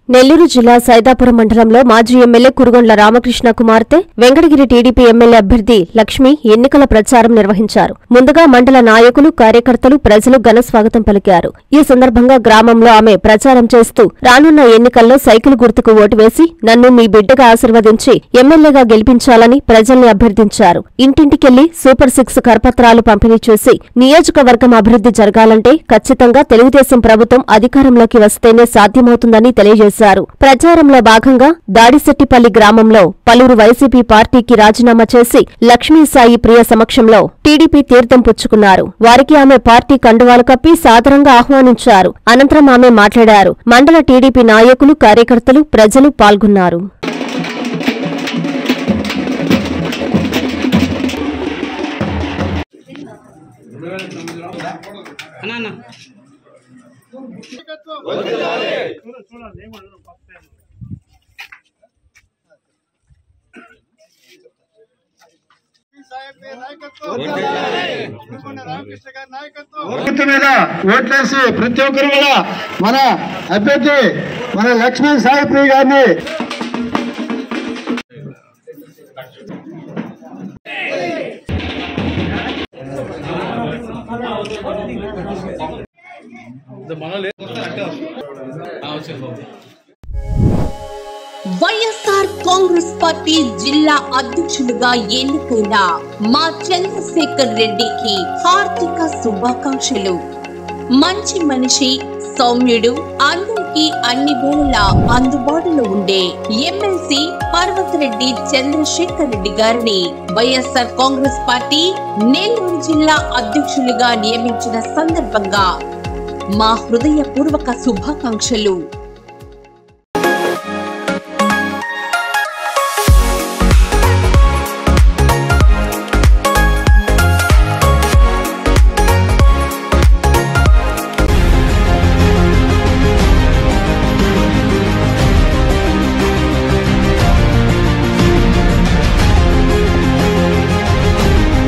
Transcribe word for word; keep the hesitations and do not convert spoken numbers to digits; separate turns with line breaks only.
నెల్లూరు జిల్లా సైదాపురం మండలంలో మాజీ ఎమ్మెల్యే కురుగొండ్ల రామకృష్ణ కుమార్తె వెంకటగిరి టీడీపీ ఎమ్మెల్యే అభ్యర్థి లక్ష్మి ఎన్నికల ప్రచారం నిర్వహించారు. ముందుగా మండల నాయకులు, కార్యకర్తలు, ప్రజలు ఘన స్వాగతం పలికారు. ఈ సందర్భంగా గ్రామంలో ఆమె ప్రచారం చేస్తూ రానున్న ఎన్నికల్లో సైకిల్ గుర్తుకు ఓటు వేసి నన్ను మీ బిడ్డగా ఆశీర్వదించి ఎమ్మెల్యేగా గెలిపించాలని ప్రజల్ని అభ్యర్థించారు. ఇంటింటికెళ్లి సూపర్ సిక్స్ కరపత్రాలు పంపిణీ చేసి నియోజకవర్గం అభివృద్ధి జరగాలంటే ఖచ్చితంగా తెలుగుదేశం ప్రభుత్వం అధికారంలోకి వస్తేనే సాధ్యమవుతుందని తెలియజేశారు. ప్రచారంలో భాగంగా దాడిశెట్టిపల్లి గ్రామంలో పలువురు వైసీపీ పార్టీకి రాజీనామా చేసి లక్ష్మీ సాయి ప్రియ సమక్షంలో టీడీపీ తీర్థం పుచ్చుకున్నారు. వారికి ఆమె పార్టీ కండువాలు కప్పి సాదరంగా ఆహ్వానించారు. అనంతరం ఆమె మాట్లాడారు. మండల టీడీపీ నాయకులు, కార్యకర్తలు, ప్రజలు పాల్గొన్నారు.
ఓట్లేసి ప్రతి ఒక్కరు కూడా మన అభ్యర్థి మన లక్ష్మీ సాయి ప్రియ గారిని
వైఎస్ఆర్ కాంగ్రెస్ పార్టీ జిల్లా అధ్యక్షులుగా ఎన్నికైన మా చంద్రశేఖర్ రెడ్డికి హార్దిక శుభాకాంక్షలు. మంచి మనిషి, సౌమ్యుడు, అందరికీ అన్ని వేళలా అందుబాటులో ఉండే ఎమ్మెల్సీ పర్వతరెడ్డి చంద్రశేఖర్ రెడ్డి గారిని వైఎస్ఆర్ కాంగ్రెస్ పార్టీ నెల్లూరు జిల్లా అధ్యక్షులుగా నియమించిన సందర్భంగా మా హృదయపూర్వక శుభాకాంక్షలు.